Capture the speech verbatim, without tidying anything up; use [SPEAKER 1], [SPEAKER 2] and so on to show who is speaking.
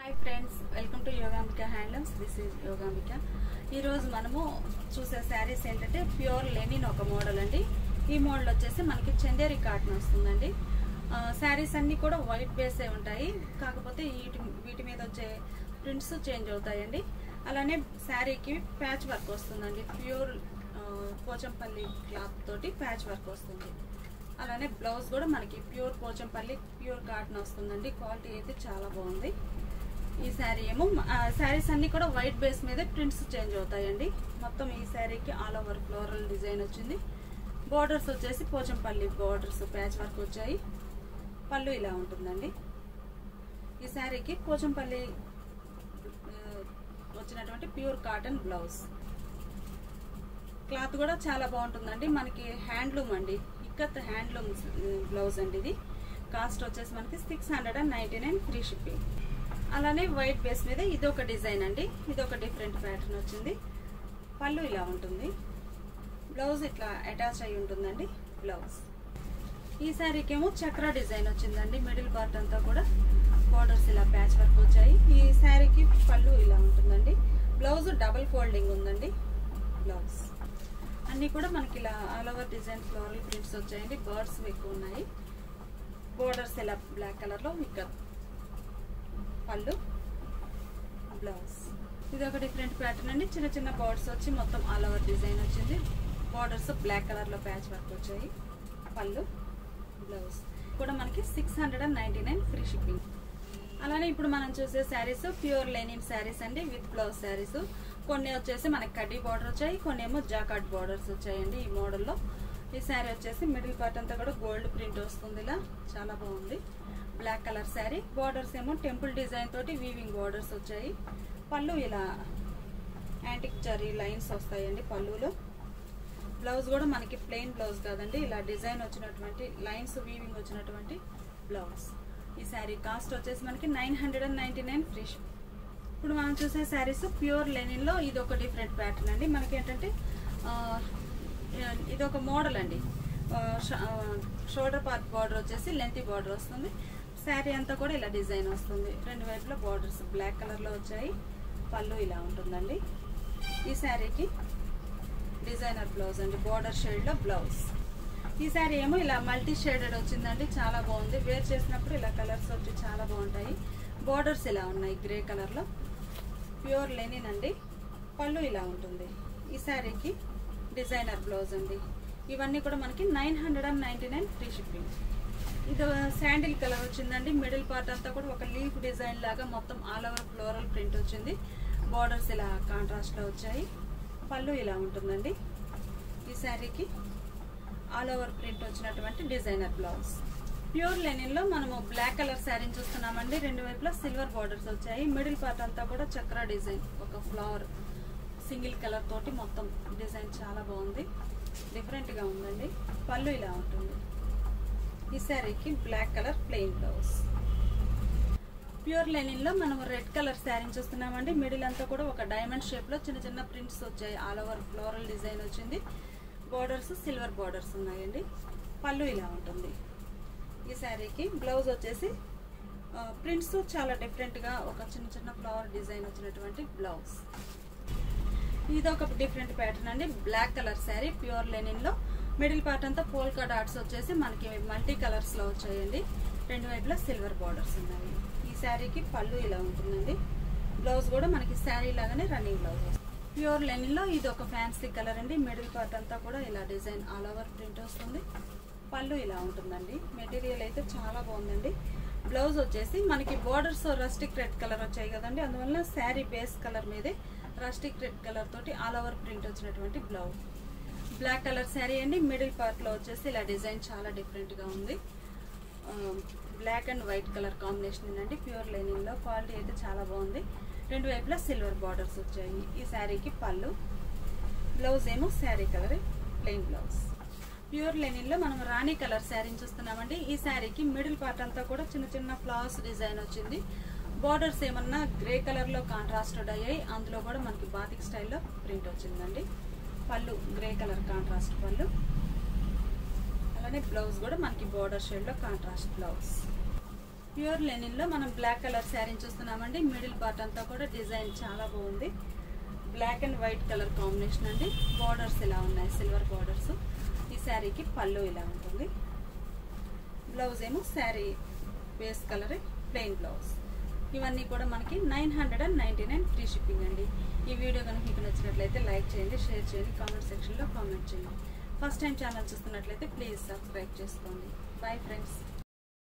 [SPEAKER 1] Hi friends, welcome to Yogambika handlooms. This is Yogambika. ఈరోజు మనము చూసే శారీస్ ఏంటంటే ప్యూర్ లెనిన్ ఒక మోడల్ అండి. ఈ మోడల్ వచ్చేసి మనకి చందేరి కాటన్ వస్తుందండి. శారీస్ అన్నీ కూడా వైట్ బేసే ఉంటాయి, కాకపోతే వీటి వీటి మీద వచ్చే ప్రింట్స్ చేంజ్ అవుతాయండి. అలానే శారీకి ప్యాచ్ వర్క్ వస్తుందండి. ప్యూర్ పోచంపల్లి క్లాత్ తోటి ప్యాచ్ వర్క్ వస్తుంది. అలానే బ్లౌజ్ కూడా మనకి ప్యూర్ పోచంపల్లి ప్యూర్ కాటన్ వస్తుందండి. క్వాలిటీ అయితే చాలా బాగుంది. ఈ శారీ ఏమో శారీస్ అన్ని కూడా వైట్ బేస్ మీద ప్రింట్స్ చేంజ్ అవుతాయండి. మొత్తం ఈ శారీకి ఆల్ ఓవర్ ఫ్లోరల్ డిజైన్ వచ్చింది. బోర్డర్స్ వచ్చేసి పోచంపల్లి బోర్డర్స్ ప్యాచ్ వర్క్ వచ్చాయి. పళ్ళు ఇలా ఉంటుందండి. ఈ శారీకి పోచంపల్లి వచ్చినటువంటి ప్యూర్ కాటన్ బ్లౌజ్. క్లాత్ కూడా చాలా బాగుంటుందండి. మనకి హ్యాండ్లూమ్ అండి, ఇక్కత్ హ్యాండ్లూమ్ బ్లౌజ్ అండి. ఇది కాస్ట్ వచ్చేసి మనకి six hundred and ninety nine free shipping. అలానే వైట్ బేస్ మీద ఇది ఒక డిజైన్ అండి. ఇది ఒక డిఫరెంట్ ప్యాటర్న్ వచ్చింది. పళ్ళు ఇలా ఉంటుంది. బ్లౌజ్ ఇట్లా అటాచ్ అయి ఉంటుందండి. బ్లౌజ్ ఈ శారీకి ఏమో చక్ర డిజైన్ వచ్చిందండి. మిడిల్ పార్ట్ అంతా కూడా బోర్డర్స్ ఇలా ప్యాచ్ వర్క్ వచ్చాయి. ఈ శారీకి పళ్ళు ఇలా ఉంటుందండి. బ్లౌజ్ డబుల్ ఫోల్డింగ్ ఉందండి. బ్లౌజ్ అన్నీ కూడా మనకి ఇలా all over design floral prints వచ్చాయండి. బర్డ్స్ ఎక్కువ ఉన్నాయి. బోర్డర్స్ ఇలా బ్లాక్ కలర్ లో ఇక్కడ పళ్ళు బ్లౌజ్. ఇది ఒక డిఫరెంట్ ప్యాటర్న్ అండి. చిన్న చిన్న బర్డ్స్ వచ్చి మొత్తం ఆల్ ఓవర్ డిజైన్ వచ్చింది. బోర్డర్స్ బ్లాక్ కలర్ లో ప్యాచ్ వర్క్ వచ్చాయి. పళ్ళు బ్లౌజ్ కూడా మనకి six hundred and ninety nine free shipping. అలానే ఇప్పుడు మనం చూసే శారీస్ ప్యూర్ లెనిన్ శారీస్ అండి, విత్ బ్లౌజ్ శారీస్. కొన్ని వచ్చేసి మనకి కడ్డీ బార్డర్ వచ్చాయి, కొన్ని ఏమో జాకాట్ బార్డర్స్ వచ్చాయండి. ఈ మోడల్లో ఈ శారీ వచ్చేసి మిడిల్ పార్ట్ అంతా కూడా గోల్డ్ ప్రింట్ వస్తుంది. ఇలా చాలా బాగుంది. Black colour sari. బార్డర్స్ ఏమో టెంపుల్ డిజైన్ తోటి వీవింగ్ బార్డర్స్ వచ్చాయి. పళ్ళు ఇలా యాంటిక్ జరీ లైన్స్ వస్తాయండి పళ్ళులో. బ్లౌజ్ కూడా మనకి ప్లెయిన్ బ్లౌజ్ కాదండి, ఇలా డిజైన్ వచ్చినటువంటి లైన్స్ వీవింగ్ వచ్చినటువంటి బ్లౌజ్. ఈ శారీ కాస్ట్ వచ్చేసి మనకి nine hundred and ninety nine free ship. ఇప్పుడు మనం చూసే శారీస్ ప్యూర్ లెనిన్ లో ఇది ఒక డిఫరెంట్ ప్యాటర్న్ అండి. మనకి ఏంటంటే ఇది ఒక మోడల్ అండి. షోల్డర్ పార్ట్ బార్డర్ వచ్చేసి లెంతీ బార్డర్ వస్తుంది. శారీ అంతా కూడా ఇలా డిజైన్ వస్తుంది. రెండు వైపులా బార్డర్స్ బ్లాక్ కలర్ లో వచ్చాయి. పళ్ళు ఇలా ఉంటుందండి. ఈ శారీకి డిజైనర్ బ్లౌజ్ అండి, బార్డర్ షేడ్ లో బ్లౌజ్. ఈ శారీ ఏమో ఇలా మల్టీ షేడెడ్ వచ్చిందండి. చాలా బాగుంది. వేర్ చేసినప్పుడు ఇలా కలర్స్ వచ్చి చాలా బాగుంటాయి. బార్డర్స్ ఇలా ఉన్నాయి గ్రే కలర్ లో. ప్యూర్ లెనిన్ అండి. పళ్ళు ఇలా ఉంటుంది. ఈ శారీకి డిజైనర్ బ్లౌజ్ అండి. ఇవన్నీ కూడా మనకి nine hundred and ninety nine free shipping. ఇది శాండిల్ కలర్ వచ్చిందండి. మిడిల్ పార్ట్ అంతా కూడా ఒక లీఫ్ డిజైన్ లాగా మొత్తం ఆల్ ఓవర్ ఫ్లోరల్ ప్రింట్ వచ్చింది. బార్డర్స్ ఇలా కాంట్రాస్ట్ లో వచ్చాయి. పళ్ళు ఇలా ఉంటుందండి. ఈ శారీకి ఆల్ ఓవర్ ప్రింట్ వచ్చినటువంటి డిజైనర్ బ్లౌజ్. ప్యూర్ లెనిన్ లో మనము బ్లాక్ కలర్ శారీని చూస్తున్నామండి. రెండు వైపులా సిల్వర్ బార్డర్స్ వచ్చాయి. మిడిల్ పార్ట్ అంతా కూడా చక్ర డిజైన్, ఒక ఫ్లవర్ సింగిల్ కలర్ తోటి మొత్తం డిజైన్ చాలా బాగుంది. డిఫరెంట్ గా ఉందండి. పళ్ళు ఇలా ఉంటుంది. ఈ శారీకి black colour plain blouse. Pure linen లో మనం రెడ్ కలర్ శారీని చూస్తున్నామండి. మిడిల్ అంతా కూడా ఒక డైమండ్ షేప్ లో చిన్న చిన్న ప్రింట్స్ వచ్చాయి. ఆల్ ఓవర్ ఫ్లోరల్ డిజైన్ వచ్చింది. బోర్డర్స్ సిల్వర్ బోర్డర్స్ ఉన్నాయండి. పళ్ళు ఇలా ఉంటుంది. ఈ శారీకి బ్లౌజ్ వచ్చేసి ప్రింట్స్ చాలా డిఫరెంట్ గా ఒక చిన్న చిన్న ఫ్లవర్ డిజైన్ వచ్చినటువంటి బ్లౌజ్. ఇది ఒక డిఫరెంట్ ప్యాటర్న్ అండి. Black colour sari pure linen లో మిడిల్ పార్ట్ అంతా పోల్కా డాట్స్ వచ్చేసి మనకి మల్టీ కలర్స్ లో వచ్చాయండి. రెండు వైపులా సిల్వర్ బార్డర్స్ ఉన్నాయి. ఈ శారీకి పళ్ళు ఇలా ఉంటుందండి. బ్లౌజ్ కూడా మనకి శారీ లాగానే రన్నింగ్ బ్లౌజ్. ప్యూర్ లెనిన్ లో ఇది ఒక ఫ్యాన్సీ కలర్ అండి. మిడిల్ పార్ట్ అంతా కూడా ఇలా డిజైన్ ఆల్ ఓవర్ ప్రింట్ వస్తుంది. పళ్ళు ఇలా ఉంటుందండి. మెటీరియల్ అయితే చాలా బాగుందండి. బ్లౌజ్ వచ్చేసి మనకి బోర్డర్స్ రస్టిక్ రెడ్ కలర్ వచ్చాయి కదండి, అందువల్ల శారీ బేస్ కలర్ మీదే రస్టిక్ రెడ్ కలర్ తోటి ఆల్ ఓవర్ ప్రింట్ వచ్చినటువంటి బ్లౌజ్. బ్లాక్ కలర్ శారీ అండి. మిడిల్ పార్ట్ లో వచ్చేసి ఇలా డిజైన్ చాలా డిఫరెంట్ గా ఉంది. Black and white colour combination అండి. ప్యూర్ లెనిన్ లో క్వాలిటీ అయితే చాలా బాగుంది. రెండు వైపులా సిల్వర్ బార్డర్స్ వచ్చాయి. ఈ శారీకి పళ్ళు. బ్లౌజ్ ఏమో sari colour plain blouse. Pure linen లో మనం రాణి కలర్ శారీని చూస్తున్నామండి. ఈ శారీకి మిడిల్ పార్ట్ అంతా కూడా చిన్న చిన్న ఫ్లవర్స్ డిజైన్ వచ్చింది. బార్డర్స్ ఏమన్నా గ్రే కలర్ లో కాంట్రాస్టెడ్ అయ్యాయి. అందులో కూడా మనకి బాతిక్ స్టైల్లో ప్రింట్ వచ్చిందండి. పళ్ళు గ్రే కలర్ కాంట్రాస్ట్ పళ్ళు. అలానే బ్లౌజ్ కూడా మనకి బార్డర్ షేడ్ లో కాంట్రాస్ట్ బ్లౌజ్. ప్యూర్ లెనిన్లో మనం బ్లాక్ కలర్ శారీని చూస్తున్నామండి. మిడిల్ పార్ట్ అంతా కూడా డిజైన్ చాలా బాగుంది. Black and white colour combination అండి. బార్డర్స్ ఇలా ఉన్నాయి, సిల్వర్ బార్డర్స్. ఈ శారీకి పళ్ళు ఇలా ఉంటుంది. బ్లౌజ్ ఏమో sari base colour plain blouse. ఇవన్నీ కూడా మనకి nine hundred and ninety nine free shipping అండి. ఈ వీడియో కనుక మీకు నచ్చినట్లయితే లైక్ చేయండి, షేర్ చేయండి, కామెంట్ సెక్షన్లో కామెంట్ చేయండి. ఫస్ట్ టైం ఛానల్ చూస్తున్నట్లయితే ప్లీజ్ సబ్స్క్రైబ్ చేసుకోండి. Bye friends.